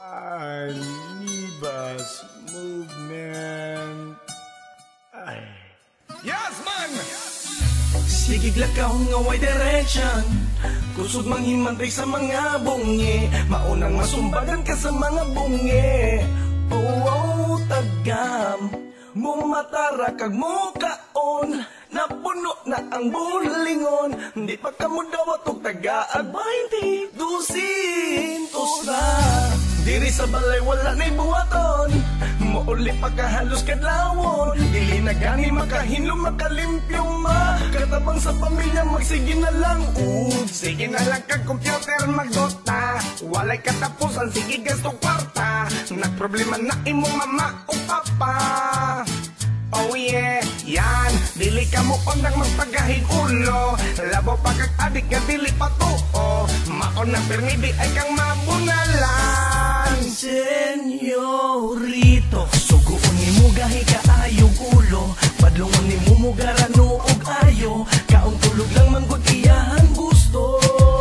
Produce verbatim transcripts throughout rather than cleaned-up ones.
Anibas movement. Ay. Yes, man! Sige glakaw nga way direction, kusog manghimantay sa mga bungi, maunang masumbagan ka sa mga bungi. Oh, oh, tagam mumatara kag mukaon, napuno na ang bulingon, di pa ka mo dawat og taga-ag twenty dusintos na. Diri sa balay wala na'y buhaton, mauli pagkahalos kadlawon, dili na gani makahinlo makalimpyo ma, katabang sa pamilya magsige na lang. Ud sige na lang kag computer magdota, walay katapusan sige gasto kwarta, nagproblema na imong mama o papa. Oh yeah, yan, dili ka mo pangdang magpagahig ulo, labo pagkag adik nga dili patuo, maon na permidi ay kang mabunalan. Senyorito, suguon ni mo gahi kaayog ulo, padlungon ni mo mugarano og ayo, kaong tulog lang manggod iyahan gusto.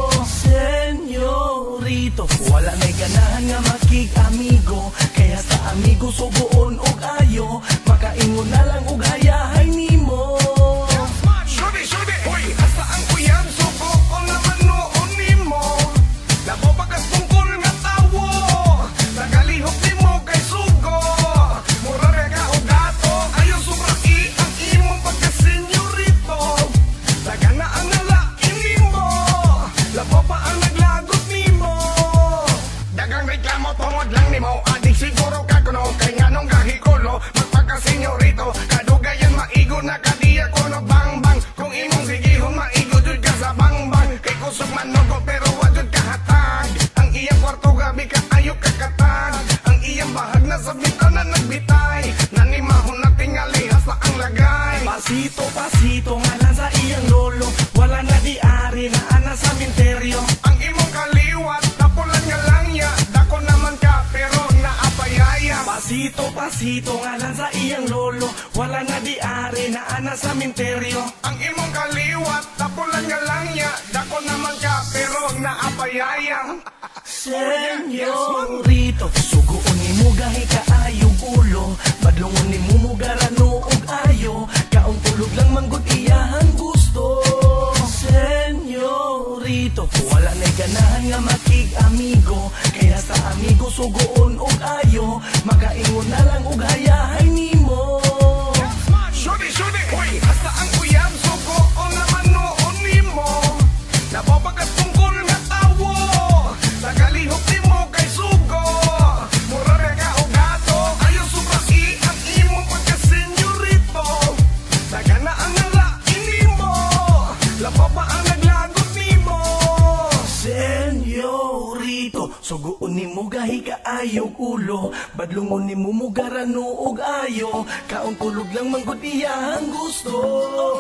Senyorito, wala may ganahan nga makig amigo, kaya sa amigo suguon og ayo, makaingon na lang og hayahay nimo. Shudi, shudi, hoy, hasta ang kuyang suguon naman noon nimo, labo pagkas tungkol nga tawo, nagalihok nimo kay sugo, mura rega o gato, ayaw subraki ang imong pagkasenyorito, daga na ang nalain nimo, labo pa ang naglagot nimo, dagang reklamo tungod lang nimo, adik siguro kakuno, kay nganong gahikulo, magpagkasenyorito, kadugayan maigo na kadiya ko no bang bang, kung imong sigihon maigo jud ka sa bang bang, kay kusog manugo pero wajud kahatag, ang iyang kwarto gabi ka ayo kakatag, ang iyang bahag na sa bitana nagbitay, nanimahon na tingali hasta ang lagay. Pasito, pasito, ngalan sa iyang lolo, wala na di ari na ana sa minteryo. Ang imong kaliwat, tapulan nga langya, dako naman ka pero naapayaya. Pasito, pasito, ngalan sa iyang lolo, wala na di ari na ana sa minteryo. Ang imong kaliwat, tapulan nga langya, dako naman ka pero naapayaya. Senyorito, suguon ni mo gahi kaayong ulo, badlungon ni mo mugarano og ayo, kaong tulog lang manggod iyahan gusto. Senyorito, wala na'y ganahan nga makig amigo, kaya sa amigo suguon og ayo, makaingon na lang og hayahay nimo. Shudi, shudi, hoy, hasta ang uyab suguon naman noon nimo, labo pagkas tungkol nga tawo, nagalihok nimo kay sugo, mura rega o gato, ayaw subraki ang imong pagkasenyorito, daga na ang nalain nimo, labo pa ang naglagot nimo. Senyorito, suguon ni mo gahi kaayog ulo, badlungon ni mo mugarano og ayo, kaong tulog lang manggod iyang gusto.